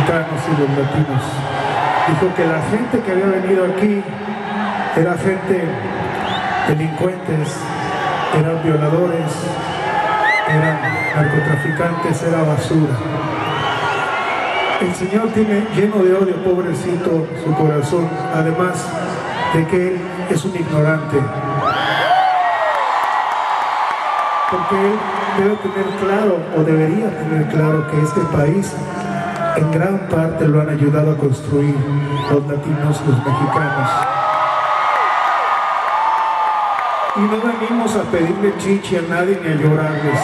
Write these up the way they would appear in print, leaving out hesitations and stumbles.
mexicanos y los latinos. Dijo que la gente que había venido aquí era gente delincuentes, eran violadores, eran narcotraficantes, era basura. El Señor tiene lleno de odio, pobrecito, su corazón, además de que Él es un ignorante. Porque Él debe tener claro, o debería tener claro, que este país en gran parte lo han ayudado a construir los latinos, los mexicanos. Y no venimos a pedirle chichi a nadie ni a llorarles.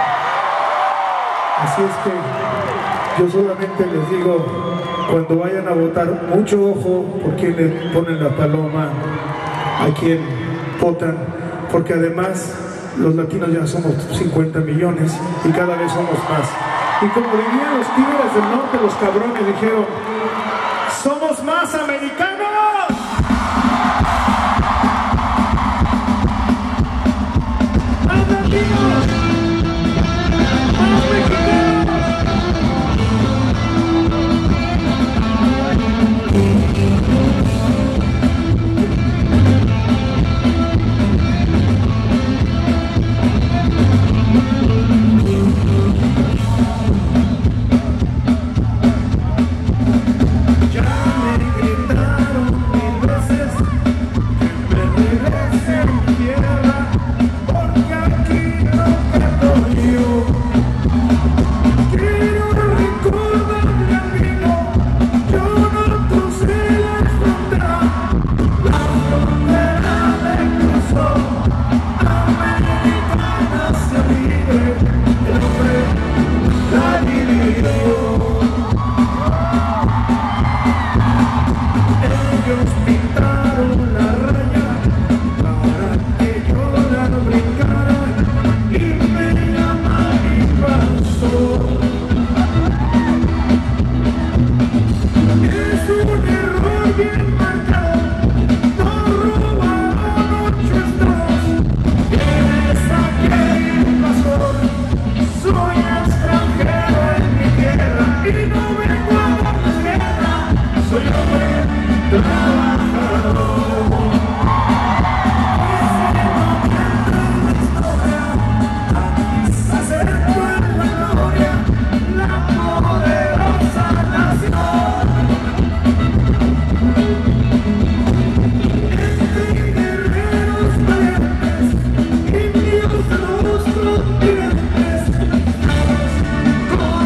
Así es que yo solamente les digo, cuando vayan a votar, mucho ojo por quién le ponen la paloma, a quién votan, porque además los latinos ya somos 50 millones y cada vez somos más. Y como dirían los tigres del norte, los cabrones dijeron, ¡somos más americanos! ¡Más latinos! ¡Más mexicanos!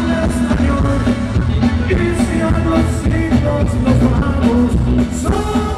Nos vamos,